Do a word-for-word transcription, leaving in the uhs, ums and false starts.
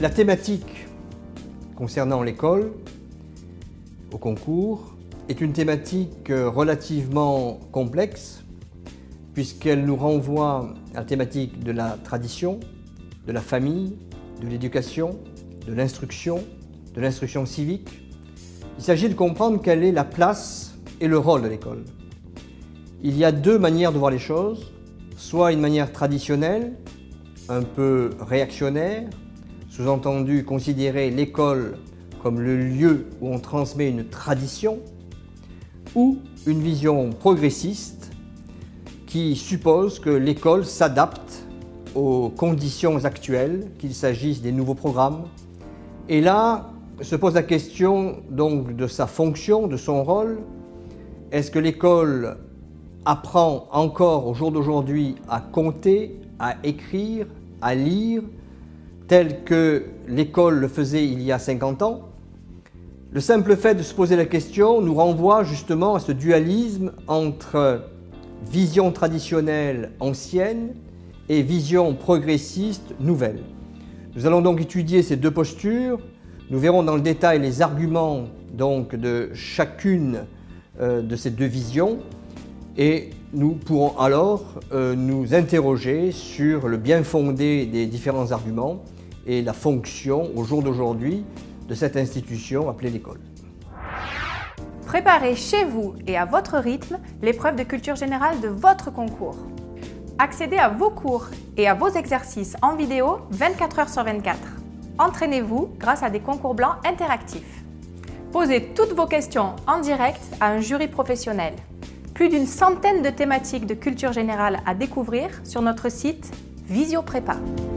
La thématique concernant l'école au concours est une thématique relativement complexe puisqu'elle nous renvoie à la thématique de la tradition, de la famille, de l'éducation, de l'instruction, de l'instruction civique. Il s'agit de comprendre quelle est la place et le rôle de l'école. Il y a deux manières de voir les choses, soit une manière traditionnelle, un peu réactionnaire, sous-entendu considérer l'école comme le lieu où on transmet une tradition, ou une vision progressiste qui suppose que l'école s'adapte aux conditions actuelles, qu'il s'agisse des nouveaux programmes. Et là se pose la question donc de sa fonction, de son rôle. Est-ce que l'école apprend encore au jour d'aujourd'hui à compter, à écrire, à lire, tel que l'école le faisait il y a cinquante ans? Le simple fait de se poser la question nous renvoie justement à ce dualisme entre vision traditionnelle ancienne et vision progressiste nouvelle. Nous allons donc étudier ces deux postures. Nous verrons dans le détail les arguments donc, de chacune euh, de ces deux visions et nous pourrons alors euh, nous interroger sur le bien fondé des différents arguments et la fonction au jour d'aujourd'hui de cette institution appelée l'école. Préparez chez vous et à votre rythme l'épreuve de culture générale de votre concours. Accédez à vos cours et à vos exercices en vidéo vingt-quatre heures sur vingt-quatre. Entraînez-vous grâce à des concours blancs interactifs. Posez toutes vos questions en direct à un jury professionnel. Plus d'une centaine de thématiques de culture générale à découvrir sur notre site Visio Prépa.